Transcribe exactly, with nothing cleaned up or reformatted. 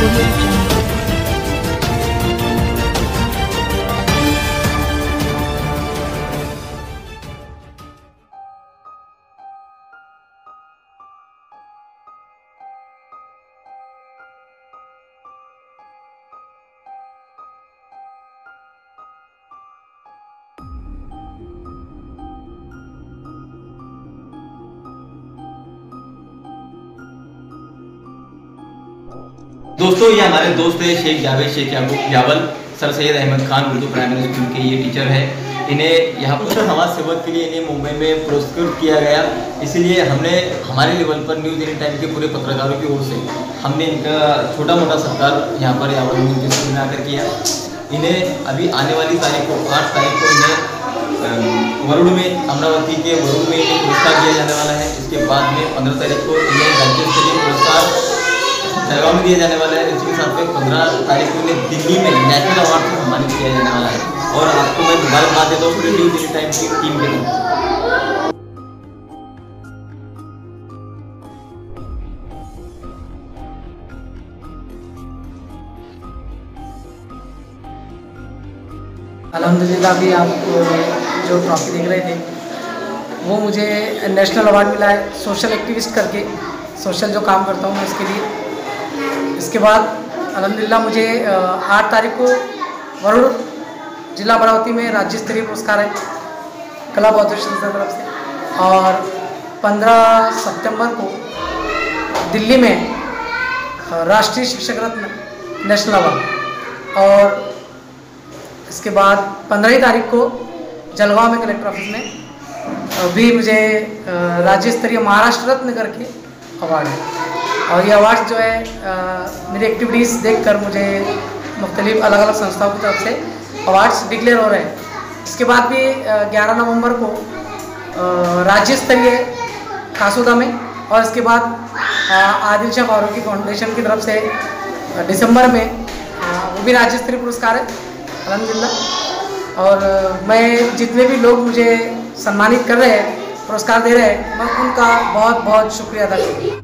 Audio Jungle. दोस्तों, ये हमारे दोस्त है Sheikh Javed Sheikh Yakub Yawal, sir Syed Ahmad Khan Urdu primary school के ये टीचर है। इन्हें यहाँ पर समाज सेवक के लिए इन्हें मुंबई में पुरस्कृत किया गया। इसलिए हमने हमारे लेवल पर न्यूज़ इंडियन टाइम के पूरे पत्रकारों की ओर से हमने इनका छोटा मोटा सत्कार यहाँ पर यावल उनके स्कूल में आकर किया। इन्हें अभी आने वाली तारीख को आठ तारीख को इन्हें वरुण में अमरावती के वरुण में इन्हें पुरस्कार दिया जाने वाला है। इसके बाद में पंद्रह तारीख को इन्हें राज्य स्तरीय पुरस्कार जलगांव में दिया जाने वाला है। इसी के साथ में पंद्रह तारीख को इन्हें दिल्ली में नेशनल अवार्ड से सम्मानित किया जाने वाला है। और आपको मैं दोबारा बता देता हूँ न्यूज़ इंडियन टाइम की टीम के लिए। अल्हम्दुलिल्लाह भी आप जो ट्रॉफी देख रहे थे वो मुझे नेशनल अवार्ड मिला है सोशल एक्टिविस्ट करके, सोशल जो काम करता हूँ मैं उसके लिए। इसके बाद अल्हम्दुलिल्लाह मुझे आठ तारीख को वरुण जिला अमरावती में राज्य स्तरीय पुरस्कार है कला बौद्ध की तरफ से, और पंद्रह सितंबर को दिल्ली में राष्ट्रीय शिक्षक रत्न नेशनल अवार्ड, और इसके बाद पंद्रह तारीख को जलगांव में कलेक्टर ऑफिस में भी मुझे राज्य स्तरीय महाराष्ट्र रत्न करके अवार्ड है। और ये अवार्ड जो है आ, मेरी एक्टिविटीज़ देखकर मुझे मुख्तलिफ अलग अलग संस्थाओं की तरफ से अवार्ड्स डिक्लेयर हो रहे हैं। इसके बाद भी ग्यारह नवंबर को राज्य स्तरीय कासूदा में, और इसके बाद आदिल शाह फारूकी फाउंडेशन की तरफ से दिसंबर में आ, वो भी राज्य स्तरीय पुरस्कार है अल्हम्दुलिल्लाह। और मैं जितने भी लोग मुझे सम्मानित कर रहे हैं, पुरस्कार दे रहे हैं, मैं उनका बहुत बहुत शुक्रिया अदा करता हूँ।